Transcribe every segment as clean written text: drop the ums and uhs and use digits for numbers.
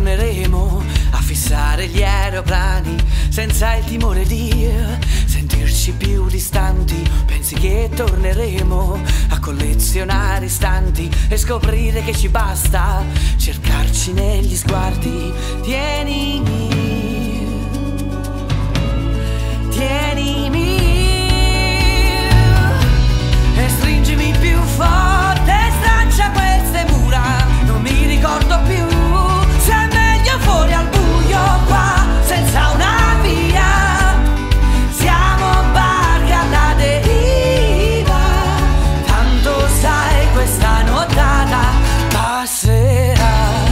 torneremo a fissare gli aeroplani senza il timore di sentirci più distanti. Pensi che torneremo a collezionare istanti e scoprire che ci basta cercarci negli sguardi. Tienimi, tienimi e stringimi più forte, straccia queste mura, non mi ricordo più se è meglio fuori al buio qua senza una via. Siamo barche alla deriva, tanto sai questa nottata passerà.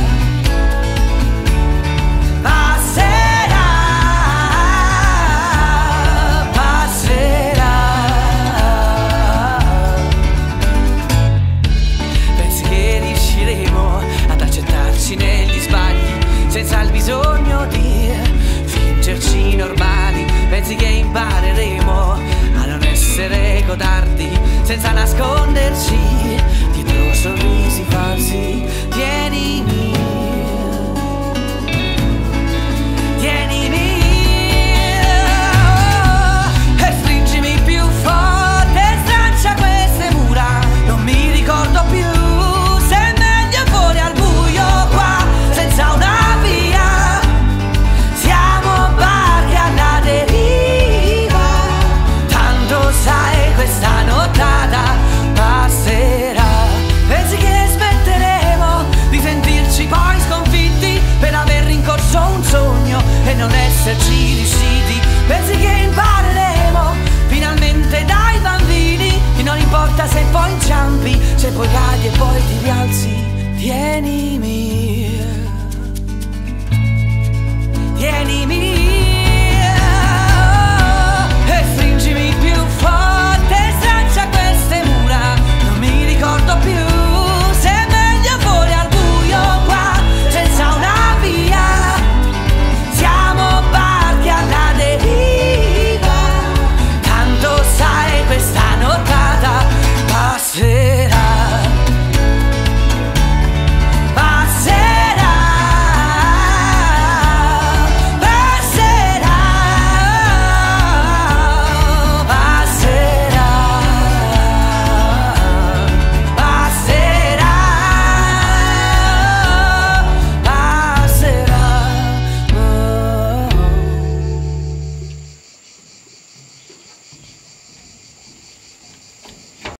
Negli sbagli senza il bisogno di fingerci normali. Pensi che impareremo a non essere codardi senza nasconderci dietro sorrisi falsi.